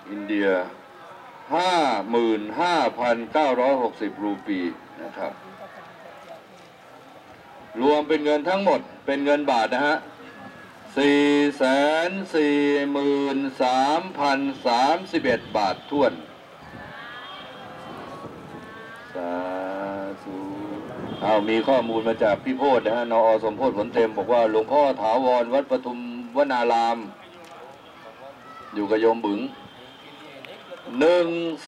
อินเดีย 55,960 รูปีนะครับรวมเป็นเงินทั้งหมดเป็นเงินบาทนะฮะ 443,031 บาทถ้วนสาธุมีข้อมูลมาจากพี่โพธิ์นะฮะนอ.สมโพธิ์ผลเต็มบอกว่าหลวงพ่อถาวรวัดปทุมวนารามอยู่กับโยมบึง